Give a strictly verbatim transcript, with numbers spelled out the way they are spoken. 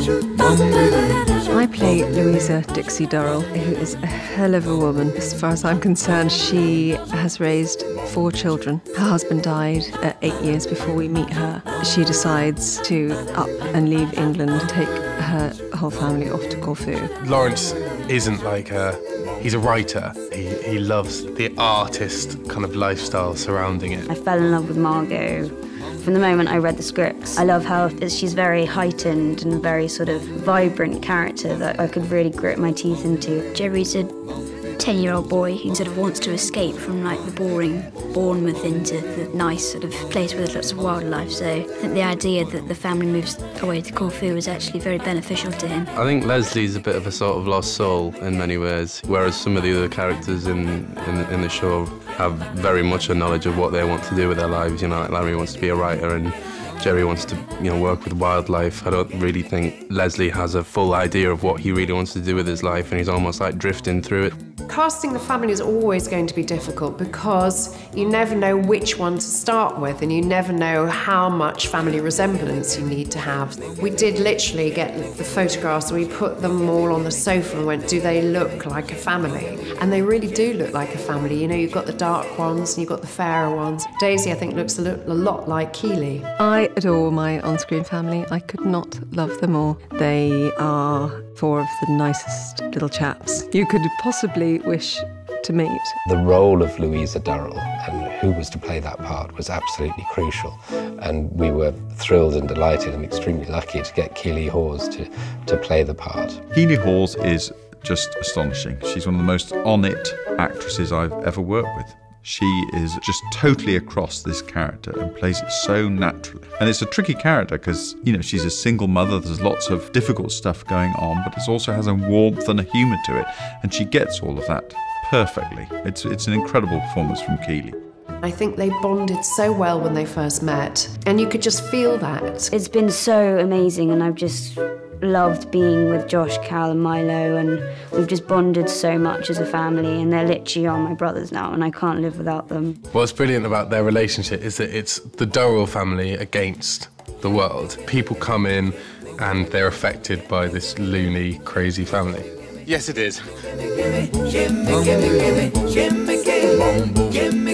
I play Louisa Dixie Durrell, who is a hell of a woman. As far as I'm concerned, she has raised four children. Her husband died at eight years before we meet her. She decides to up and leave England and take her whole family off to Corfu. Lawrence isn't like a... He's a writer. He, he loves the artist kind of lifestyle surrounding it. I fell in love with Margot from the moment I read the scripts. I love how she's very heightened and a very sort of vibrant character that I could really grit my teeth into. Jerry's a ten-year-old boy who sort of wants to escape from like the boring Bournemouth into the nice sort of place where there's lots of wildlife. So I think the idea that the family moves away to Corfu is actually very beneficial to him. I think Leslie's a bit of a sort of lost soul in many ways, whereas some of the other characters in, in, in the show have very much a knowledge of what they want to do with their lives. You know, like Larry wants to be a writer and Jerry wants to, you know, work with wildlife. I don't really think Leslie has a full idea of what he really wants to do with his life, and he's almost like drifting through it. Casting the family is always going to be difficult because you never know which one to start with and you never know how much family resemblance you need to have. We did literally get the photographs and we put them all on the sofa and went, do they look like a family? And they really do look like a family. You know, you've got the dark ones and you've got the fairer ones. Daisy, I think, looks a, lo- a lot like Keeley. I adore my on-screen family. I could not love them all. They are four of the nicest little chaps you could possibly wish to meet. The role of Louisa Durrell and who was to play that part was absolutely crucial, and we were thrilled and delighted and extremely lucky to get Keeley Hawes to, to play the part. Keeley Hawes is just astonishing. She's one of the most on-it actresses I've ever worked with. She is just totally across this character and plays it so naturally. And it's a tricky character because, you know, she's a single mother, there's lots of difficult stuff going on, but it also has a warmth and a humour to it, and she gets all of that perfectly. It's, it's an incredible performance from Keeley. I think they bonded so well when they first met, and you could just feel that. It's been so amazing, and I've just loved being with Josh, Cal and Milo, and we've just bonded so much as a family, and they're literally are my brothers now, and I can't live without them. What's brilliant about their relationship is that it's the Durrell family against the world. People come in and they're affected by this loony, crazy family. Yes, it is.